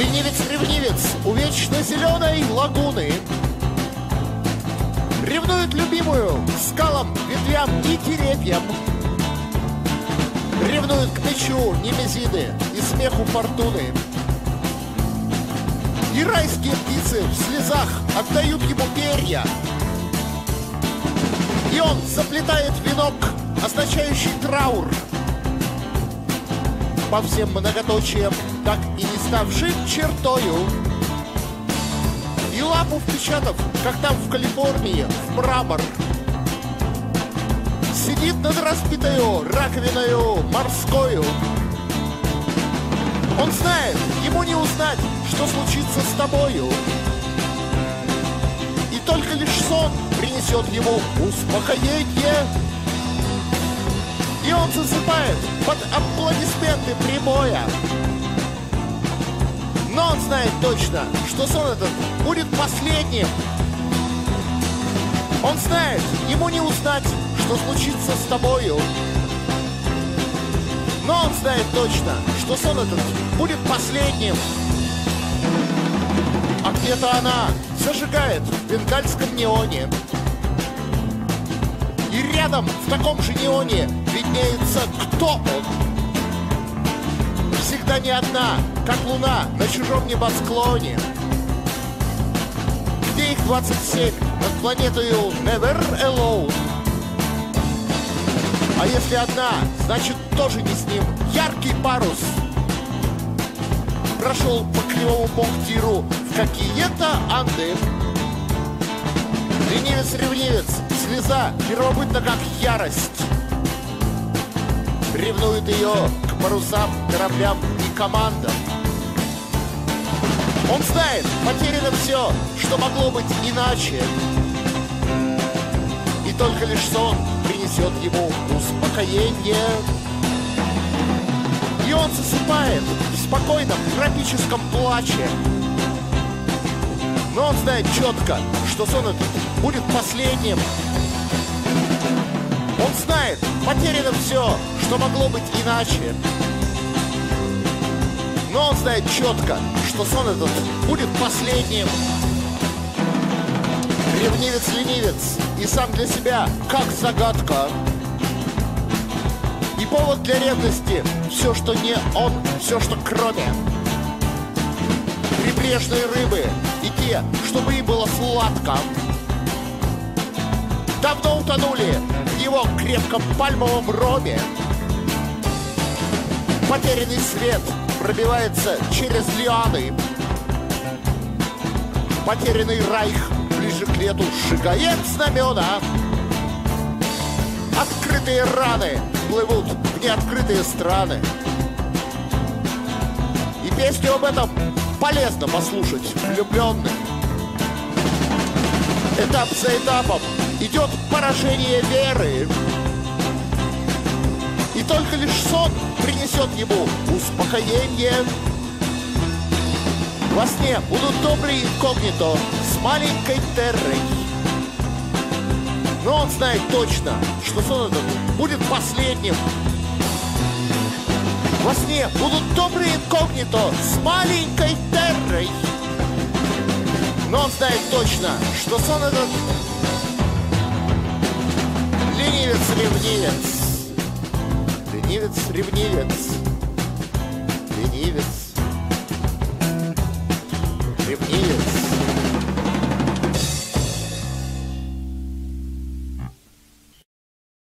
Ленивец-ревнивец у вечно зеленой лагуны ревнует любимую к скалам, ветвям и деревьям. Ревнует к мечу Немезиды и смеху фортуны. И райские птицы в слезах отдают ему перья. И он заплетает венок, означающий траур, по всем многоточиям, так и не ставшим чертою. И лапу впечатав, как там в Калифорнии, в мрамор, сидит над разбитою раковиною морскою. Он знает, ему не узнать, что случится с тобою. И только лишь сон принесет ему успокоение. И он засыпает под аплодисменты прибоя. Но он знает точно, что сон этот будет последним. Он знает, ему не узнать, что случится с тобою. Но он знает точно, что сон этот будет последним. А где-то она зажигает в бенгальском неоне. И рядом в таком же неоне виднеется, кто он. Всегда не одна, как луна на чужом небосклоне, где их 27 над планетою Never Alone. А если одна, значит тоже не с ним. Яркий парус прошел по кривому пунктиру в какие-то Анды. Ленивец-ревнивец, слеза первобытна как ярость, ревнует ее к парусам, кораблям и командам. Он знает, потеряно все, что могло быть иначе. И только лишь сон принесет ему успокоение. И он засыпает в спокойном тропическом плаче. Но он знает четко, что сон этот будет последним. Он знает, потеряно все, что могло быть иначе. Но он знает четко, что сон этот будет последним. Ревнивец-ленивец и сам для себя как загадка. И повод для ревности все, что не он, все, что кроме. Прибрежные рыбы и те, чтобы им было сладко, давно утонули в его крепком пальмовом роме. Потерянный свет пробивается через лианы. Потерянный райх ближе к лету сжигает знамена. Открытые раны плывут в неоткрытые страны. И песню об этом полезно послушать влюбленным. Этап за этапом идет поражение веры. И только лишь сон принесет ему успокоение. Во сне будут добрые инкогнито с маленькой Террой. Но он знает точно, что сон этот будет последним. Во сне будут добрые инкогнито с маленькой Террой. Но он знает точно, что сон этот ленивец-ревнивец. Ленивец-ревнивец.